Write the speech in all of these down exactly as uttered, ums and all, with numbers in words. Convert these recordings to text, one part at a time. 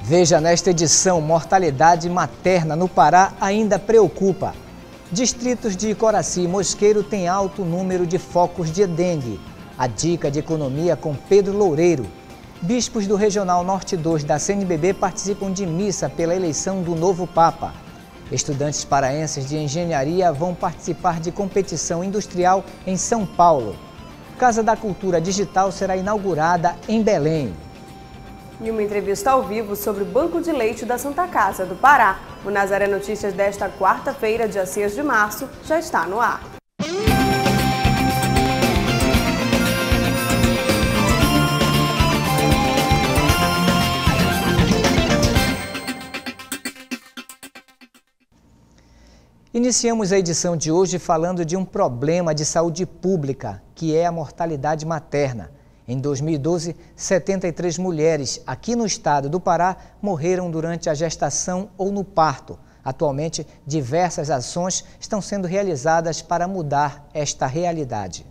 Veja nesta edição, mortalidade materna no Pará ainda preocupa. Distritos de Coraci e Mosqueiro têm alto número de focos de dengue. A dica de economia com Pedro Loureiro. Bispos do Regional Norte dois da C N B B participam de missa pela eleição do novo Papa. Estudantes paraenses de engenharia vão participar de competição industrial em São Paulo. Casa da Cultura Digital será inaugurada em Belém. Em uma entrevista ao vivo sobre o Banco de Leite da Santa Casa do Pará, o Nazaré Notícias desta quarta-feira, dia seis de março, já está no ar. Iniciamos a edição de hoje falando de um problema de saúde pública, que é a mortalidade materna. Em dois mil e doze, setenta e três mulheres aqui no estado do Pará morreram durante a gestação ou no parto. Atualmente, diversas ações estão sendo realizadas para mudar esta realidade.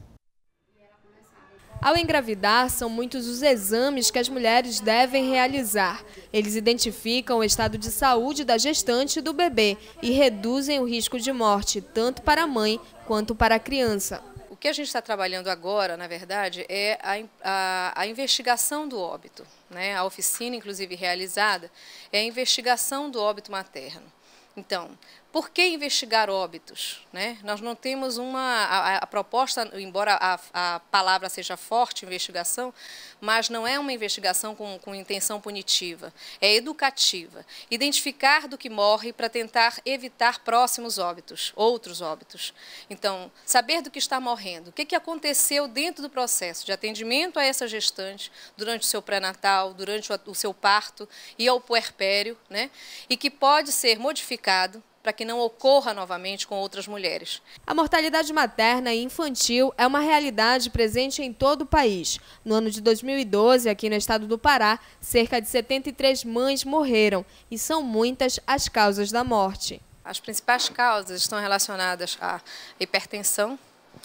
Ao engravidar, são muitos os exames que as mulheres devem realizar. Eles identificam o estado de saúde da gestante e do bebê e reduzem o risco de morte, tanto para a mãe quanto para a criança. O que a gente está trabalhando agora, na verdade, é a, a, a investigação do óbito, né? A oficina, inclusive, realizada é a investigação do óbito materno. Então, por que investigar óbitos, né? Nós não temos uma... A, a proposta, embora a, a palavra seja forte, investigação, mas não é uma investigação com, com intenção punitiva, é educativa. Identificar do que morre para tentar evitar próximos óbitos, outros óbitos. Então, saber do que está morrendo, o que, que aconteceu dentro do processo de atendimento a essa gestante durante o seu pré-natal, durante o, o seu parto e ao puerpério, né? E que pode ser modificado para que não ocorra novamente com outras mulheres. A mortalidade materna e infantil é uma realidade presente em todo o país. No ano de dois mil e doze, aqui no estado do Pará, cerca de setenta e três mães morreram e são muitas as causas da morte. As principais causas estão relacionadas à hipertensão,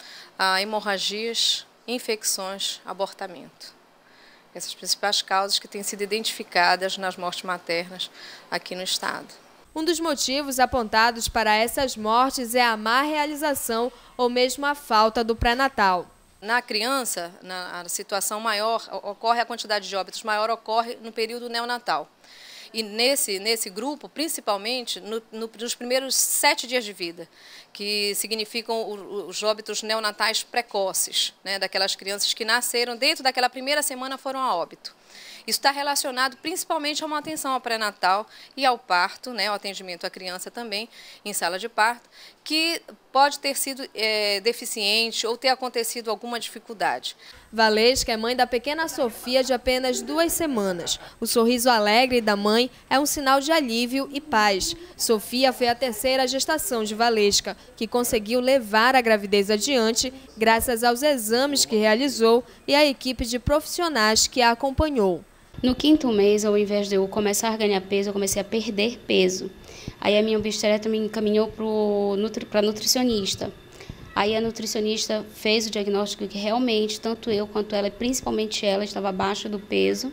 a hemorragias, infecções, abortamento. Essas principais causas que têm sido identificadas nas mortes maternas aqui no estado. Um dos motivos apontados para essas mortes é a má realização ou mesmo a falta do pré-natal. Na criança, na a situação maior, ocorre a quantidade de óbitos maior ocorre no período neonatal. E nesse, nesse grupo, principalmente no, no, nos primeiros sete dias de vida, que significam os óbitos neonatais precoces, né, daquelas crianças que nasceram dentro daquela primeira semana foram a óbito. Isso está relacionado principalmente a uma atenção ao pré-natal e ao parto, né, ao atendimento à criança também em sala de parto, que pode ter sido é, deficiente ou ter acontecido alguma dificuldade. Valesca é mãe da pequena Sofia de apenas duas semanas. O sorriso alegre da mãe é um sinal de alívio e paz. Sofia foi a terceira gestação de Valesca, que conseguiu levar a gravidez adiante graças aos exames que realizou e à equipe de profissionais que a acompanhou. No quinto mês, ao invés de eu começar a ganhar peso, eu comecei a perder peso. Aí a minha obstetra me encaminhou para a nutricionista. Aí a nutricionista fez o diagnóstico que realmente, tanto eu quanto ela, principalmente ela, estava abaixo do peso.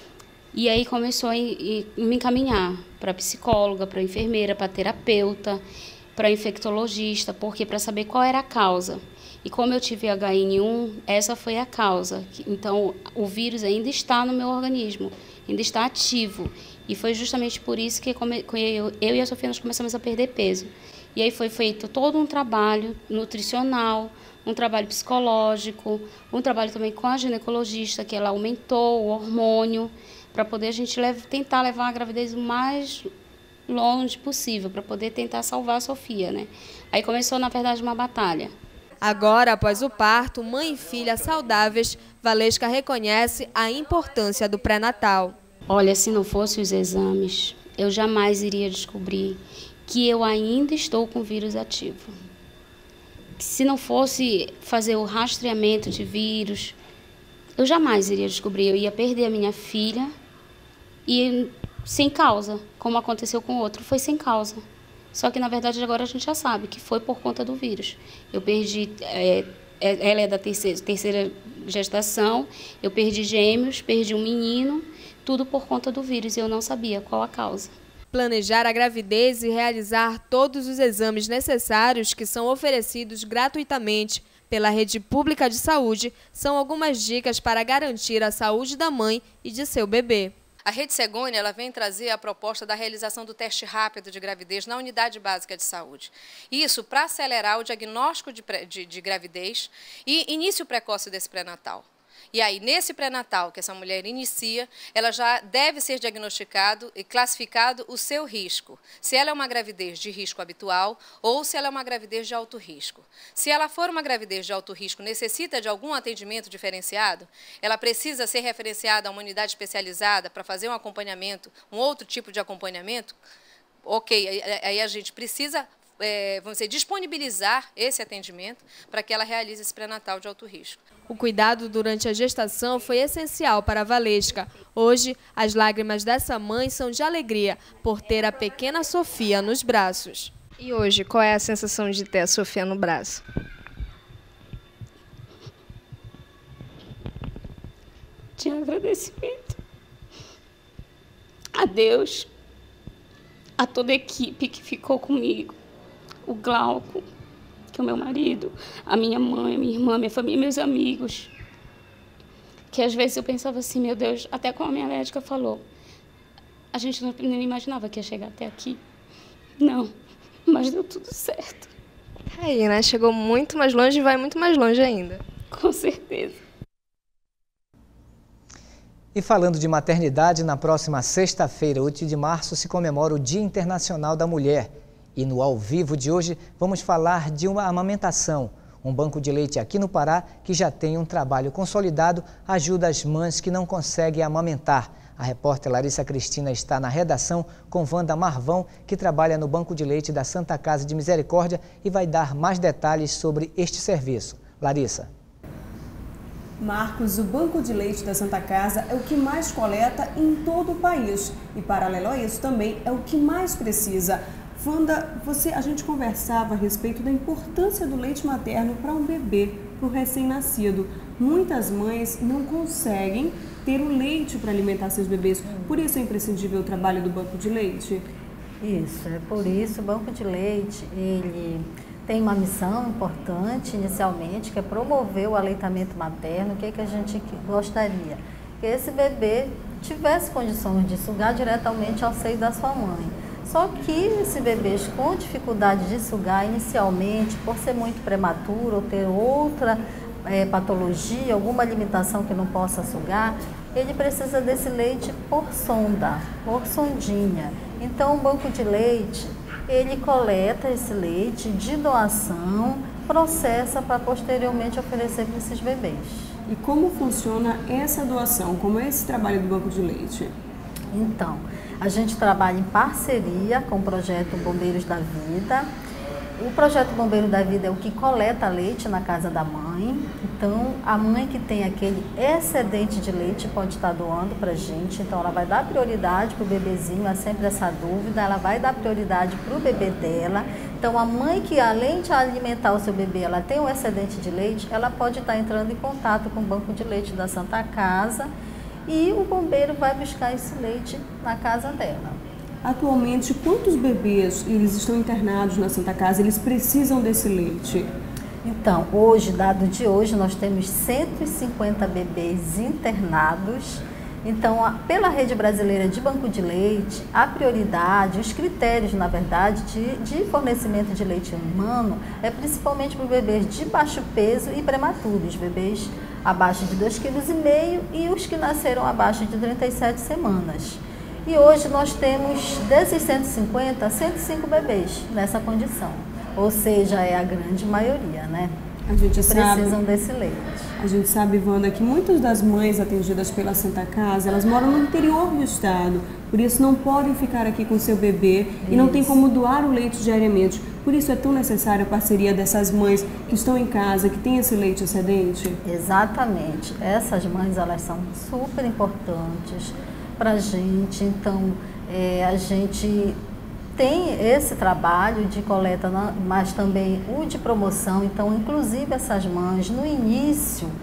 E aí começou a me encaminhar para psicóloga, para enfermeira, para terapeuta, para infectologista, porque para saber qual era a causa. E como eu tive H N um, essa foi a causa. Então, o vírus ainda está no meu organismo, ainda está ativo. E foi justamente por isso que eu e a Sofia nós começamos a perder peso. E aí foi feito todo um trabalho nutricional, um trabalho psicológico, um trabalho também com a ginecologista, que ela aumentou o hormônio, para poder a gente leva, tentar levar a gravidez o mais longe possível, para poder tentar salvar a Sofia, né? Aí começou, na verdade, uma batalha. Agora, após o parto, mãe e filha saudáveis, Valesca reconhece a importância do pré-natal. Olha, se não fossem os exames, eu jamais iria descobrir que eu ainda estou com vírus ativo. Se não fosse fazer o rastreamento de vírus, eu jamais iria descobrir. Eu ia perder a minha filha e sem causa, como aconteceu com o outro, foi sem causa. Só que, na verdade, agora a gente já sabe que foi por conta do vírus. Eu perdi, é, ela é da terceira, terceira gestação, eu perdi gêmeos, perdi um menino, tudo por conta do vírus, e eu não sabia qual a causa. Planejar a gravidez e realizar todos os exames necessários que são oferecidos gratuitamente pela rede pública de saúde são algumas dicas para garantir a saúde da mãe e de seu bebê. A Rede Cegônia ela vem trazer a proposta da realização do teste rápido de gravidez na unidade básica de saúde. Isso para acelerar o diagnóstico de, de, de gravidez e início precoce desse pré-natal. E aí, nesse pré-natal que essa mulher inicia, ela já deve ser diagnosticado e classificado o seu risco. Se ela é uma gravidez de risco habitual ou se ela é uma gravidez de alto risco. Se ela for uma gravidez de alto risco, necessita de algum atendimento diferenciado, ela precisa ser referenciada a uma unidade especializada para fazer um acompanhamento, um outro tipo de acompanhamento, ok, aí a gente precisa... É, vamos dizer, disponibilizar esse atendimento para que ela realize esse pré-natal de alto risco. O cuidado durante a gestação foi essencial para a Valesca. Hoje, as lágrimas dessa mãe são de alegria por ter a pequena Sofia nos braços. E hoje, qual é a sensação de ter a Sofia no braço? De agradecimento a Deus, a toda a equipe que ficou comigo. O Glauco, que é o meu marido, a minha mãe, a minha irmã, minha família, meus amigos. Que às vezes eu pensava assim, meu Deus, até como a minha médica falou, a gente não, nem imaginava que ia chegar até aqui. Não, mas deu tudo certo. Aí, né? Chegou muito mais longe e vai muito mais longe ainda. Com certeza. E falando de maternidade, na próxima sexta-feira, oito de março, se comemora o Dia Internacional da Mulher. E no Ao Vivo de hoje vamos falar de uma amamentação. Um banco de leite aqui no Pará, que já tem um trabalho consolidado, ajuda as mães que não conseguem amamentar. A repórter Larissa Cristina está na redação com Wanda Marvão, que trabalha no banco de leite da Santa Casa de Misericórdia e vai dar mais detalhes sobre este serviço. Larissa. Marcos, o banco de leite da Santa Casa é o que mais coleta em todo o país. E paralelo a isso também é o que mais precisa. Wanda, você, a gente conversava a respeito da importância do leite materno para um bebê, para o recém-nascido. Muitas mães não conseguem ter o leite para alimentar seus bebês. Por isso é imprescindível o trabalho do banco de leite? Isso, é por isso o banco de leite, ele tem uma missão importante inicialmente, que é promover o aleitamento materno. O que, é que a gente gostaria? Que esse bebê tivesse condições de sugar diretamente ao seio da sua mãe. Só que esse bebê com dificuldade de sugar inicialmente, por ser muito prematuro ou ter outra é, patologia, alguma limitação que não possa sugar, ele precisa desse leite por sonda, por sondinha. Então o banco de leite, ele coleta esse leite de doação, processa para posteriormente oferecer para esses bebês. E como funciona essa doação? Como é esse trabalho do banco de leite? Então, a gente trabalha em parceria com o projeto Bombeiros da Vida. O projeto Bombeiro da Vida é o que coleta leite na casa da mãe. Então, a mãe que tem aquele excedente de leite pode estar doando para a gente. Então, ela vai dar prioridade para o bebezinho, é sempre essa dúvida. Ela vai dar prioridade para o bebê dela. Então, a mãe que, além de alimentar o seu bebê, ela tem um excedente de leite, ela pode estar entrando em contato com o banco de leite da Santa Casa. E o bombeiro vai buscar esse leite na casa dela. Atualmente, quantos bebês eles estão internados na Santa Casa? Eles precisam desse leite? Então, hoje, dado de hoje, nós temos cento e cinquenta bebês internados. Então, a, pela Rede Brasileira de Banco de Leite, a prioridade, os critérios, na verdade, de, de fornecimento de leite humano é principalmente para bebês de baixo peso e prematuros, bebês abaixo de dois vírgula cinco quilos e os que nasceram abaixo de trinta e sete semanas. E hoje nós temos desses cento e cinquenta, cento e cinco bebês nessa condição, ou seja, é a grande maioria, né? A gente sabe, precisam desse leite. A gente sabe, Wanda, que muitas das mães atendidas pela Santa Casa, elas moram no interior do estado, por isso não podem ficar aqui com seu bebê isso. E não tem como doar o leite diariamente. Por isso é tão necessária a parceria dessas mães que estão em casa, que têm esse leite excedente? Exatamente. Essas mães, elas são super importantes para a gente. Então, é, a gente tem esse trabalho de coleta, mas também o de promoção. Então, inclusive essas mães, no início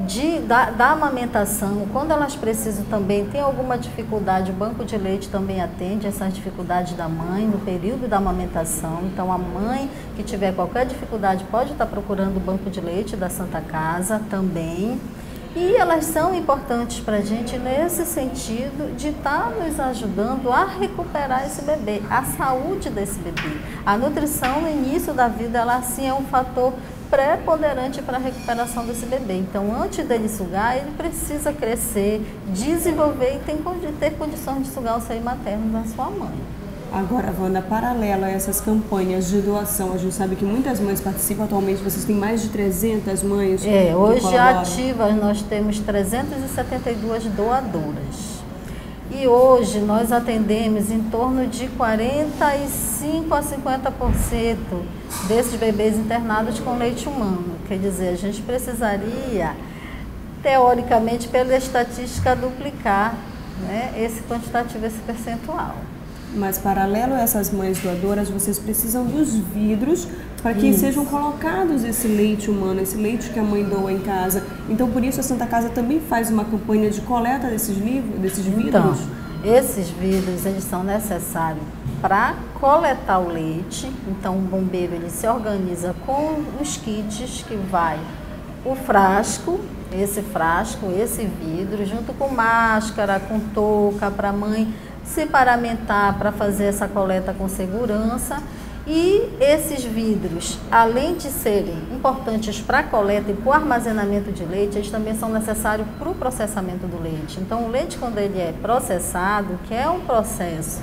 de, da, da amamentação, quando elas precisam também, tem alguma dificuldade, o banco de leite também atende essas dificuldades da mãe no período da amamentação. Então, a mãe que tiver qualquer dificuldade pode estar procurando o banco de leite da Santa Casa também. E elas são importantes para a gente nesse sentido de estar nos ajudando a recuperar esse bebê, a saúde desse bebê. A nutrição no início da vida, ela sim é um fator preponderante para a recuperação desse bebê. Então, antes dele sugar, ele precisa crescer, desenvolver e tem, ter condições de sugar o seio materno da sua mãe. Agora, Wanda, paralelo a essas campanhas de doação, a gente sabe que muitas mães participam atualmente, vocês têm mais de trezentas mães. É, hoje ativas nós temos trezentas e setenta e duas doadoras. E hoje nós atendemos em torno de quarenta e cinco a cinquenta por cento desses bebês internados com leite humano. Quer dizer, a gente precisaria, teoricamente, pela estatística, duplicar, né, esse quantitativo, esse percentual. Mas, paralelo a essas mães doadoras, vocês precisam dos vidros para que isso. sejam colocados esse leite humano, esse leite que a mãe doa em casa. Então, por isso, a Santa Casa também faz uma campanha de coleta desses, livros, desses vidros? Então, esses vidros, eles são necessários para coletar o leite. Então, o bombeiro, ele se organiza com os kits que vai o frasco, esse frasco, esse vidro, junto com máscara, com touca para a mãe se paramentar para fazer essa coleta com segurança. E esses vidros, além de serem importantes para a coleta e para o armazenamento de leite, eles também são necessários para o processamento do leite. Então, o leite, quando ele é processado, que é um processo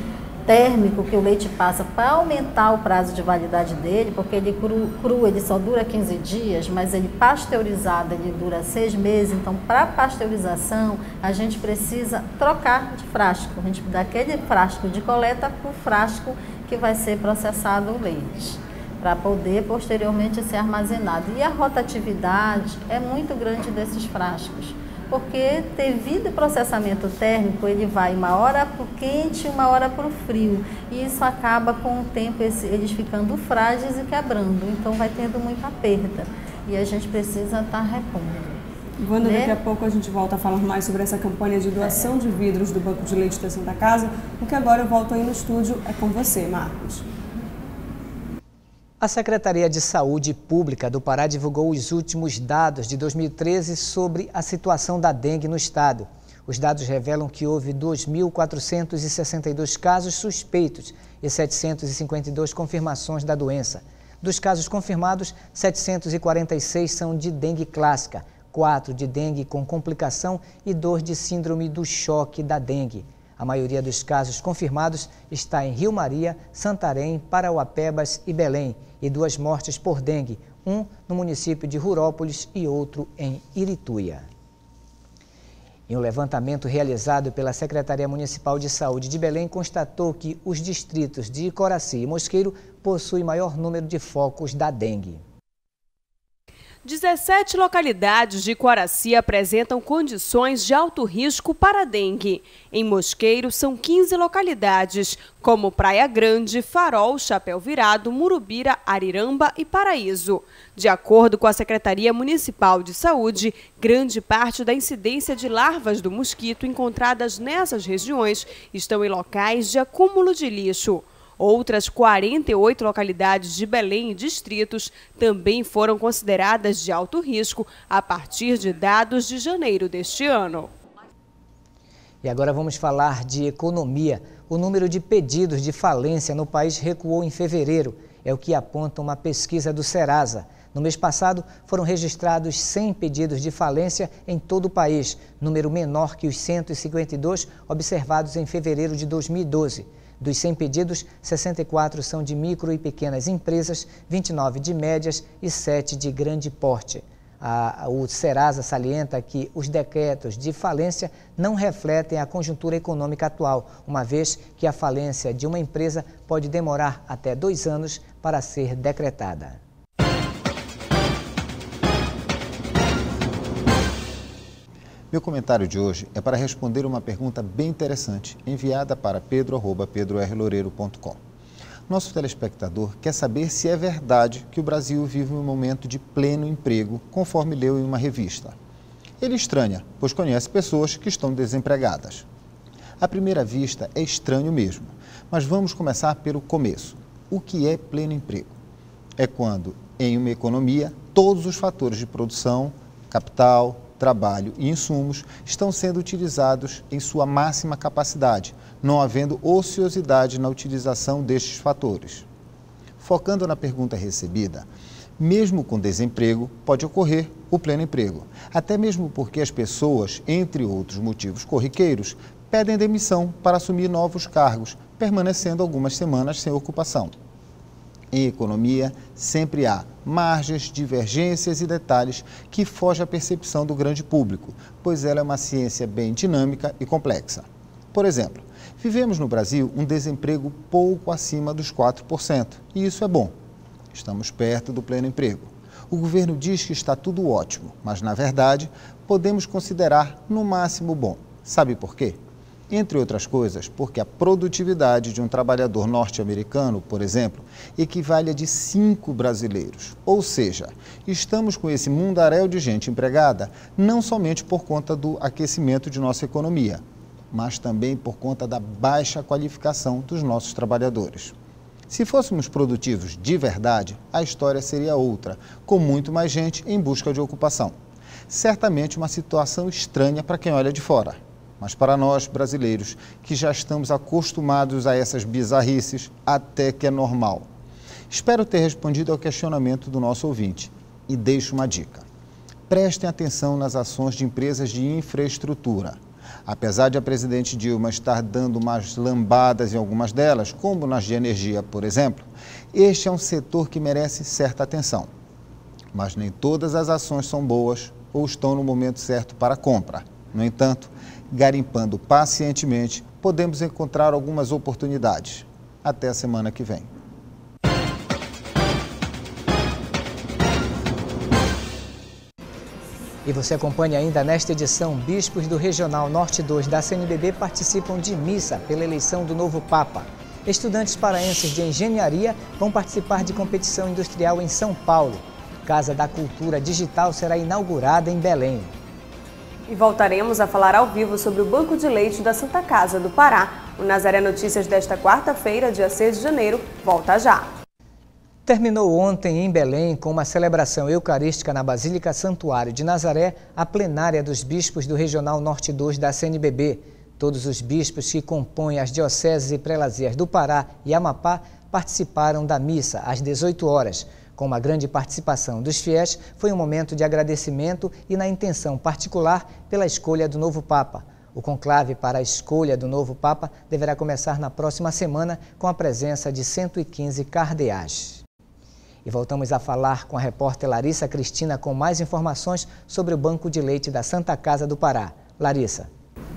térmico que o leite passa para aumentar o prazo de validade dele, porque ele cru, cru ele só dura quinze dias, mas ele pasteurizado ele dura seis meses. Então, para pasteurização, a gente precisa trocar de frasco. A gente dá aquele frasco de coleta para o frasco que vai ser processado o leite, para poder posteriormente ser armazenado. E a rotatividade é muito grande desses frascos, porque devido ao processamento térmico, ele vai uma hora para o quente e uma hora para o frio. E isso acaba com o tempo eles ficando frágeis e quebrando. Então vai tendo muita perda. E a gente precisa estar repondo. Wanda, né? Daqui a pouco a gente volta a falar mais sobre essa campanha de doação é. de vidros do Banco de Leite da Santa Casa, porque agora eu volto aí no estúdio, é com você, Marcos. A Secretaria de Saúde Pública do Pará divulgou os últimos dados de dois mil e treze sobre a situação da dengue no estado. Os dados revelam que houve dois mil quatrocentos e sessenta e dois casos suspeitos e setecentas e cinquenta e duas confirmações da doença. Dos casos confirmados, setecentos e quarenta e seis são de dengue clássica, quatro de dengue com complicação e dois de síndrome do choque da dengue. A maioria dos casos confirmados está em Rio Maria, Santarém, Parauapebas e Belém, e duas mortes por dengue, um no município de Rurópolis e outro em Irituia. Em um levantamento realizado pela Secretaria Municipal de Saúde de Belém, constatou que os distritos de Coraci e Mosqueiro possuem maior número de focos da dengue. dezessete localidades de Coraci apresentam condições de alto risco para a dengue. Em Mosqueiro, são quinze localidades, como Praia Grande, Farol, Chapéu Virado, Murubira, Ariramba e Paraíso. De acordo com a Secretaria Municipal de Saúde, grande parte da incidência de larvas do mosquito encontradas nessas regiões estão em locais de acúmulo de lixo. Outras quarenta e oito localidades de Belém e distritos também foram consideradas de alto risco a partir de dados de janeiro deste ano. E agora vamos falar de economia. O número de pedidos de falência no país recuou em fevereiro, é o que aponta uma pesquisa do Serasa. No mês passado, foram registrados cem pedidos de falência em todo o país, número menor que os cento e cinquenta e dois observados em fevereiro de dois mil e doze. Dos cem pedidos, sessenta e quatro são de micro e pequenas empresas, vinte e nove de médias e sete de grande porte. A, o Serasa salienta que os decretos de falência não refletem a conjuntura econômica atual, uma vez que a falência de uma empresa pode demorar até dois anos para ser decretada. Meu comentário de hoje é para responder uma pergunta bem interessante, enviada para pedro arroba pedro r loureiro ponto com. Nosso telespectador quer saber se é verdade que o Brasil vive um momento de pleno emprego, conforme leu em uma revista. Ele estranha, pois conhece pessoas que estão desempregadas. À primeira vista, é estranho mesmo, mas vamos começar pelo começo. O que é pleno emprego? É quando, em uma economia, todos os fatores de produção, capital, trabalho e insumos estão sendo utilizados em sua máxima capacidade, não havendo ociosidade na utilização destes fatores. Focando na pergunta recebida, mesmo com desemprego, pode ocorrer o pleno emprego, até mesmo porque as pessoas, entre outros motivos corriqueiros, pedem demissão para assumir novos cargos, permanecendo algumas semanas sem ocupação. Em economia, sempre há margens, divergências e detalhes que fogem à percepção do grande público, pois ela é uma ciência bem dinâmica e complexa. Por exemplo, vivemos no Brasil um desemprego pouco acima dos quatro por cento, e isso é bom. Estamos perto do pleno emprego. O governo diz que está tudo ótimo, mas, na verdade, podemos considerar no máximo bom. Sabe por quê? Entre outras coisas, porque a produtividade de um trabalhador norte-americano, por exemplo, equivale a de cinco brasileiros. Ou seja, estamos com esse mundaréu de gente empregada não somente por conta do aquecimento de nossa economia, mas também por conta da baixa qualificação dos nossos trabalhadores. Se fôssemos produtivos de verdade, a história seria outra, com muito mais gente em busca de ocupação. Certamente uma situação estranha para quem olha de fora. Mas para nós, brasileiros, que já estamos acostumados a essas bizarrices, até que é normal. Espero ter respondido ao questionamento do nosso ouvinte e deixo uma dica. Prestem atenção nas ações de empresas de infraestrutura. Apesar de a presidente Dilma estar dando umas lambadas em algumas delas, como nas de energia, por exemplo, este é um setor que merece certa atenção. Mas nem todas as ações são boas ou estão no momento certo para compra. No entanto, garimpando pacientemente, podemos encontrar algumas oportunidades. Até a semana que vem. E você acompanha ainda nesta edição, bispos do Regional Norte dois da C N B B participam de missa pela eleição do novo Papa. Estudantes paraenses de engenharia vão participar de competição industrial em São Paulo. Casa da Cultura Digital será inaugurada em Belém. E voltaremos a falar ao vivo sobre o Banco de Leite da Santa Casa do Pará. O Nazaré Notícias desta quarta-feira, dia seis de janeiro, volta já. Terminou ontem em Belém, com uma celebração eucarística na Basílica Santuário de Nazaré, a plenária dos bispos do Regional Norte dois da C N B B. Todos os bispos que compõem as dioceses e prelazias do Pará e Amapá participaram da missa às dezoito horas. Com uma grande participação dos fiéis, foi um momento de agradecimento e na intenção particular pela escolha do novo Papa. O conclave para a escolha do novo Papa deverá começar na próxima semana com a presença de cento e quinze cardeais. E voltamos a falar com a repórter Larissa Cristina com mais informações sobre o Banco de Leite da Santa Casa do Pará. Larissa.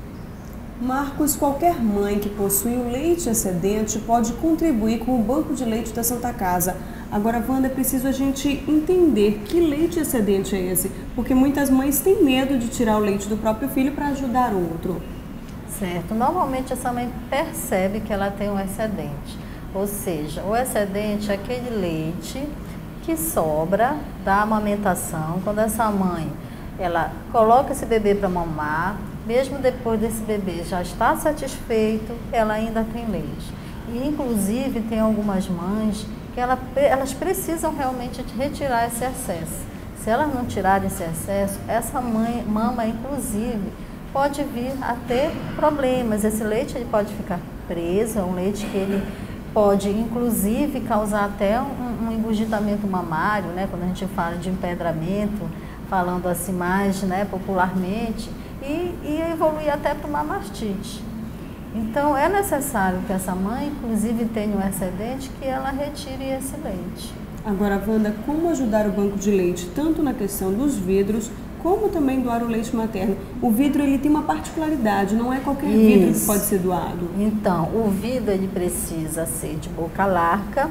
Marcos, qualquer mãe que possui o leite excedente pode contribuir com o Banco de Leite da Santa Casa. Agora, Wanda, é preciso a gente entender que leite excedente é esse, porque muitas mães têm medo de tirar o leite do próprio filho para ajudar o outro. Certo. Normalmente essa mãe percebe que ela tem um excedente. Ou seja, o excedente é aquele leite que sobra da amamentação. Quando essa mãe ela coloca esse bebê para mamar, mesmo depois desse bebê já está satisfeito, ela ainda tem leite. E inclusive tem algumas mães que ela, elas precisam realmente retirar esse excesso. Se elas não tirarem esse excesso, essa mãe, mama inclusive pode vir a ter problemas. Esse leite ele pode ficar preso, é um leite que ele pode, inclusive, causar até um, um engurgitamento mamário, né? Quando a gente fala de empedramento, falando assim mais, né, popularmente, e, e evoluir até para uma mastite. Então, é necessário que essa mãe, inclusive, tenha um excedente, que ela retire esse leite. Agora, Wanda, como ajudar o banco de leite, tanto na questão dos vidros, como também doar o leite materno? O vidro ele tem uma particularidade, não é qualquer Isso. vidro que pode ser doado. Então, o vidro ele precisa ser de boca larga,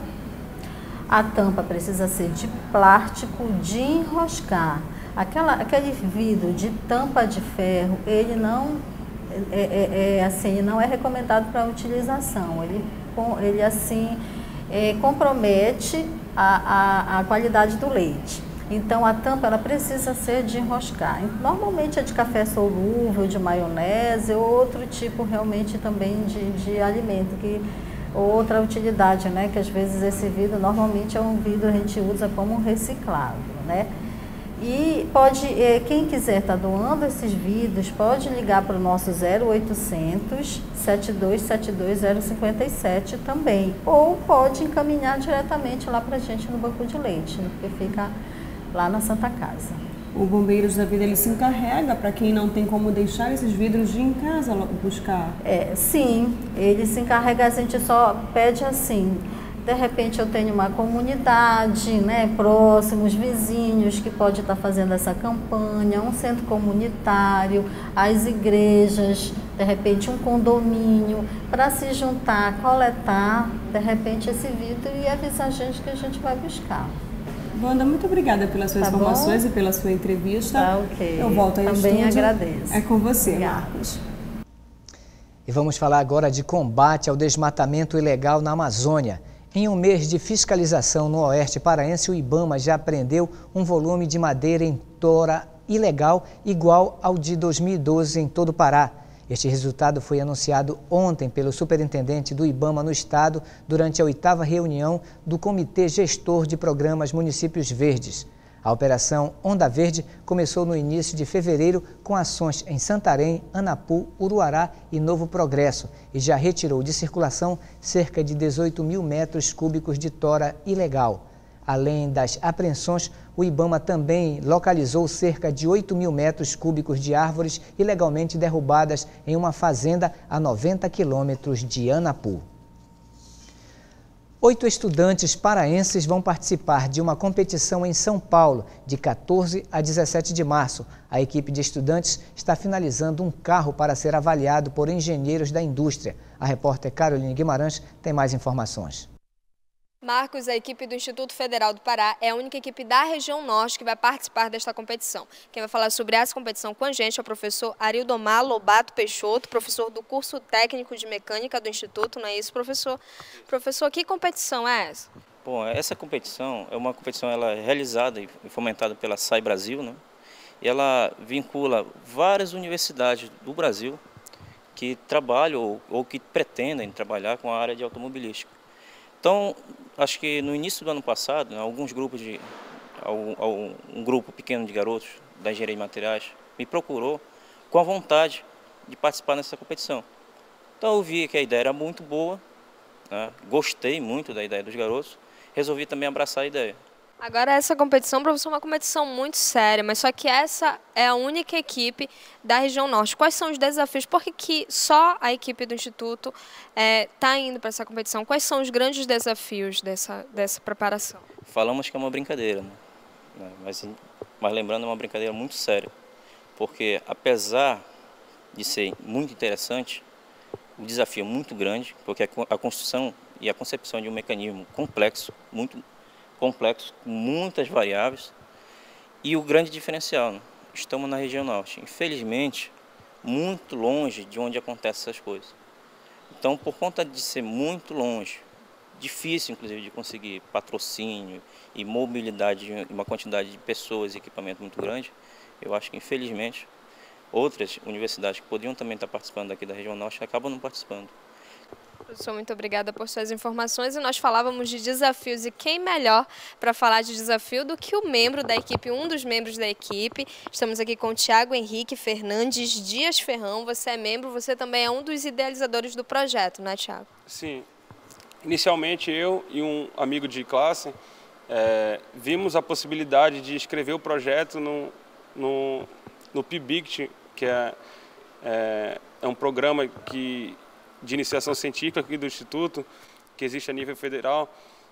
a tampa precisa ser de plástico de enroscar. Aquela, aquele vidro de tampa de ferro, ele não é, é, é, assim, não é recomendado para utilização. Ele, ele assim, é, compromete a, a, a qualidade do leite. Então a tampa ela precisa ser de enroscar. Normalmente é de café solúvel, de maionese ou outro tipo realmente também de, de alimento, que, outra utilidade, né? Que às vezes esse vidro normalmente é um vidro que a gente usa como reciclável, né? E pode, quem quiser estar doando esses vidros, pode ligar para o nosso zero oitocentos, sete dois sete dois, zero cinco sete também. Ou pode encaminhar diretamente lá para a gente no Banco de Leite, porque fica lá na Santa Casa. O Bombeiros da Vida, ele se encarrega para quem não tem como deixar esses vidros de ir em casa buscar? É, sim, ele se encarrega, a gente só pede assim. De repente eu tenho uma comunidade, né, próximos, vizinhos que pode estar fazendo essa campanha, um centro comunitário, as igrejas, de repente um condomínio, para se juntar, coletar, de repente esse vidro e avisar a gente que a gente vai buscar. Wanda, muito obrigada pelas suas tá informações bom? E pela sua entrevista. Tá, ok. Eu volto aí Também estúdio. agradeço. É com você, Obrigada. Marcos. E vamos falar agora de combate ao desmatamento ilegal na Amazônia. Em um mês de fiscalização no oeste paraense, o IBAMA já apreendeu um volume de madeira em tora ilegal igual ao de dois mil e doze em todo o Pará. Este resultado foi anunciado ontem pelo superintendente do IBAMA no estado durante a oitava reunião do Comitê Gestor de Programas Municípios Verdes. A operação Onda Verde começou no início de fevereiro com ações em Santarém, Anapu, Uruará e Novo Progresso e já retirou de circulação cerca de dezoito mil metros cúbicos de tora ilegal. Além das apreensões, o IBAMA também localizou cerca de oito mil metros cúbicos de árvores ilegalmente derrubadas em uma fazenda a noventa quilômetros de Anapu. Oito estudantes paraenses vão participar de uma competição em São Paulo, de quatorze a dezessete de março. A equipe de estudantes está finalizando um carro para ser avaliado por engenheiros da indústria. A repórter Caroline Guimarães tem mais informações. Marcos, a equipe do Instituto Federal do Pará é a única equipe da região norte que vai participar desta competição. Quem vai falar sobre essa competição com a gente é o professor Arildomar Lobato Peixoto, professor do curso técnico de mecânica do Instituto, não é isso, professor? Professor, que competição é essa? Bom, essa competição é uma competição ela é realizada e fomentada pela S A I Brasil, né? E ela vincula várias universidades do Brasil que trabalham ou, ou que pretendem trabalhar com a área de automobilística. Então, acho que no início do ano passado, né, alguns grupos de, um grupo pequeno de garotos da engenharia de materiais me procurou com a vontade de participar nessa competição. Então eu vi que a ideia era muito boa, né, gostei muito da ideia dos garotos, resolvi também abraçar a ideia. Agora essa competição, professor, é uma competição muito séria, mas só que essa é a única equipe da região norte. Quais são os desafios? Por que, que só a equipe do Instituto está é, indo para essa competição? Quais são os grandes desafios dessa, dessa preparação? Falamos que é uma brincadeira, né? mas, mas lembrando, é uma brincadeira muito séria, porque apesar de ser muito interessante, o desafio é muito grande, porque a construção e a concepção de um mecanismo complexo, muito complexo, com muitas variáveis, e o grande diferencial, né? Estamos na região norte, infelizmente, muito longe de onde acontecem essas coisas. Então, por conta de ser muito longe, difícil, inclusive, de conseguir patrocínio e mobilidade de uma quantidade de pessoas e equipamento muito grande, eu acho que, infelizmente, outras universidades que podiam também estar participando aqui da região norte acabam não participando. Professor, muito obrigada por suas informações. E nós falávamos de desafios, e quem melhor para falar de desafio do que o membro da equipe, um dos membros da equipe. Estamos aqui com o Tiago Henrique Fernandes Dias Ferrão. Você é membro, você também é um dos idealizadores do projeto, não é, Tiago? Sim. Inicialmente eu e um amigo de classe é, vimos a possibilidade de escrever o projeto no, no, no P I B I C T, que é, é, é um programa que... de iniciação científica aqui do Instituto, que existe a nível federal,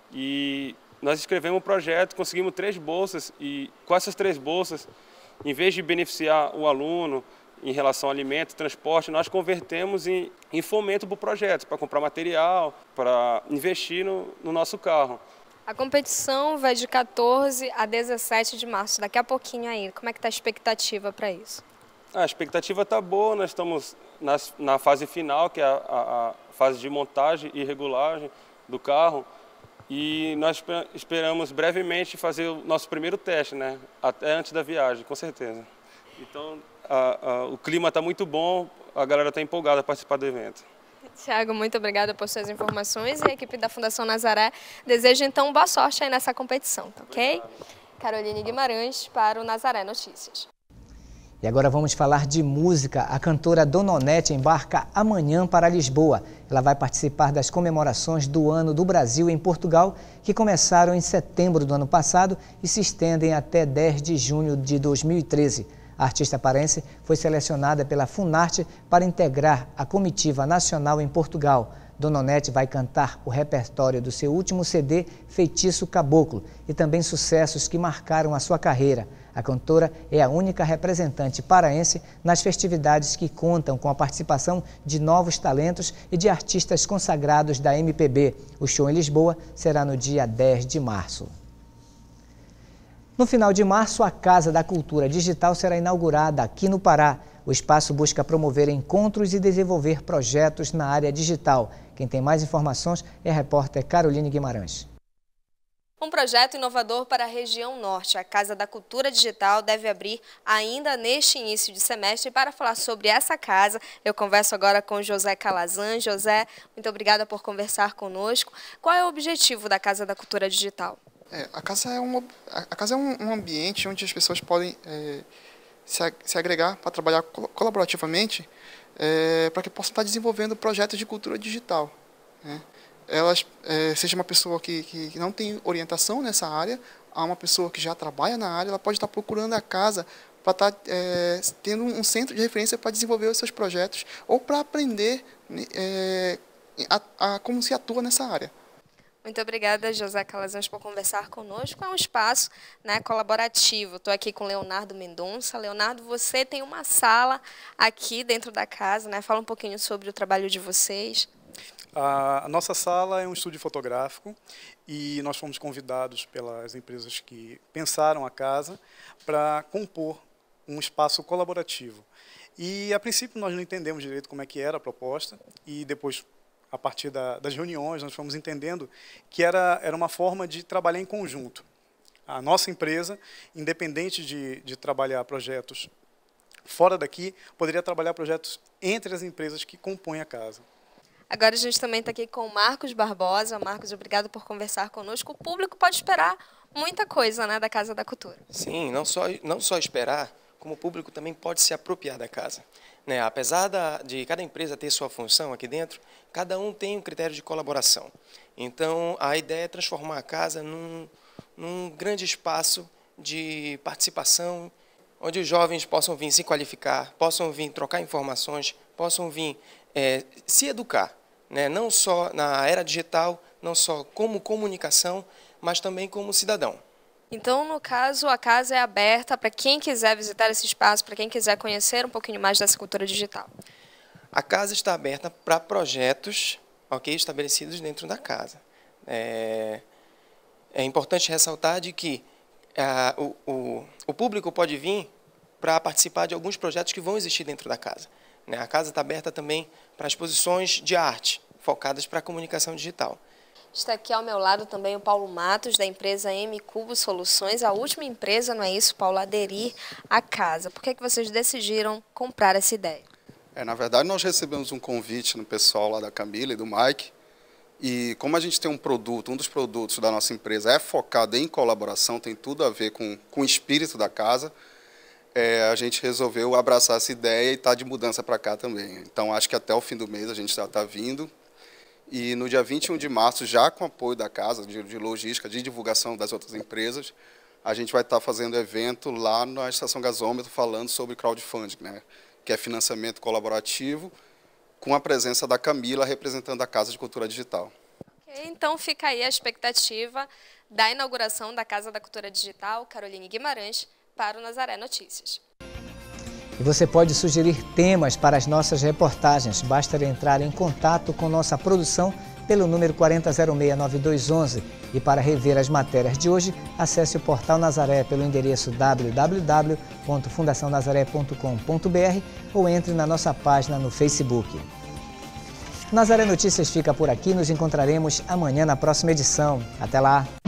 e nós escrevemos um projeto, conseguimos três bolsas, e com essas três bolsas, em vez de beneficiar o aluno em relação a alimento, transporte, nós convertemos em, em fomento para o projeto, para comprar material, para investir no, no nosso carro. A competição vai de quatorze a dezessete de março, daqui a pouquinho aí. Como é que está a expectativa para isso? A expectativa está boa, nós estamos na, na fase final, que é a, a, a fase de montagem e regulagem do carro, e nós esperamos brevemente fazer o nosso primeiro teste, né? Até antes da viagem, com certeza. Então, a, a, o clima está muito bom, a galera está empolgada a participar do evento. Tiago, muito obrigada por suas informações e a equipe da Fundação Nazaré deseja então boa sorte aí nessa competição, tá ok? Caroline Guimarães para o Nazaré Notícias. E agora vamos falar de música. A cantora Dona Onete embarca amanhã para Lisboa. Ela vai participar das comemorações do Ano do Brasil em Portugal, que começaram em setembro do ano passado e se estendem até dez de junho de dois mil e treze. A artista paraense foi selecionada pela Funarte para integrar a comitiva nacional em Portugal. Dona Onete vai cantar o repertório do seu último C D, Feitiço Caboclo, e também sucessos que marcaram a sua carreira. A cantora é a única representante paraense nas festividades que contam com a participação de novos talentos e de artistas consagrados da M P B. O show em Lisboa será no dia dez de março. No final de março, a Casa da Cultura Digital será inaugurada aqui no Pará. O espaço busca promover encontros e desenvolver projetos na área digital. Quem tem mais informações é a repórter Caroline Guimarães. Um projeto inovador para a região norte. A Casa da Cultura Digital deve abrir ainda neste início de semestre. E para falar sobre essa casa, eu converso agora com José Calazan. José, muito obrigada por conversar conosco. Qual é o objetivo da Casa da Cultura Digital? É, a casa é, uma, a casa é um, um ambiente onde as pessoas podem é, se, se agregar para trabalhar colaborativamente é, para que possam estar desenvolvendo projetos de cultura digital, né? Elas, é, seja uma pessoa que, que não tem orientação nessa área, a uma pessoa que já trabalha na área, ela pode estar procurando a casa para estar é, tendo um centro de referência para desenvolver os seus projetos ou para aprender é, a, a como se atua nessa área. Muito obrigada, José Calazans, por conversar conosco. É um espaço, né, colaborativo. Estou aqui com Leonardo Mendonça. Leonardo, você tem uma sala aqui dentro da casa, né? Fala um pouquinho sobre o trabalho de vocês. A nossa sala é um estúdio fotográfico e nós fomos convidados pelas empresas que pensaram a casa para compor um espaço colaborativo. E, a princípio, nós não entendemos direito como é que era a proposta e depois, a partir da, das reuniões, nós fomos entendendo que era, era uma forma de trabalhar em conjunto. A nossa empresa, independente de, de trabalhar projetos fora daqui, poderia trabalhar projetos entre as empresas que compõem a casa. Agora a gente também está aqui com o Marcos Barbosa. Marcos, obrigado por conversar conosco. O público pode esperar muita coisa, né, da Casa da Cultura. Sim, não só, não só esperar, como o público também pode se apropriar da casa, né? Apesar da, de cada empresa ter sua função aqui dentro, cada um tem um critério de colaboração. Então, a ideia é transformar a casa num, num grande espaço de participação, onde os jovens possam vir se qualificar, possam vir trocar informações, possam vir é, se educar, né? Não só na era digital, não só como comunicação, mas também como cidadão. Então, no caso, a casa é aberta para quem quiser visitar esse espaço, para quem quiser conhecer um pouquinho mais dessa cultura digital. A casa está aberta para projetos, ok, estabelecidos dentro da casa. É, é importante ressaltar de que a, o, o, o público pode vir para participar de alguns projetos que vão existir dentro da casa, né? A casa está aberta também para exposições de arte, focadas para a comunicação digital. Está aqui ao meu lado também o Paulo Matos, da empresa M Cubo Soluções, a última empresa, não é isso, Paulo, a aderir à casa. Por que é que vocês decidiram comprar essa ideia? É, na verdade, nós recebemos um convite no pessoal lá da Camila e do Mike, e como a gente tem um produto, um dos produtos da nossa empresa é focado em colaboração, tem tudo a ver com, com o espírito da casa, é, a gente resolveu abraçar essa ideia e está de mudança para cá também. Então, acho que até o fim do mês a gente já está vindo. E no dia vinte e um de março, já com apoio da casa, de, de logística, de divulgação das outras empresas, a gente vai estar fazendo evento lá na Estação Gasômetro falando sobre crowdfunding, né? Que é financiamento colaborativo, com a presença da Camila representando a Casa de Cultura Digital. Okay, então fica aí a expectativa da inauguração da Casa da Cultura Digital, Caroline Guimarães, para o Nazaré Notícias. E você pode sugerir temas para as nossas reportagens. Basta entrar em contato com nossa produção pelo número quarenta zero seis nove dois um um. E para rever as matérias de hoje, acesse o Portal Nazaré pelo endereço w w w ponto fundação nazaré ponto com ponto b r ou entre na nossa página no Facebook. Nazaré Notícias fica por aqui. Nos encontraremos amanhã na próxima edição. Até lá!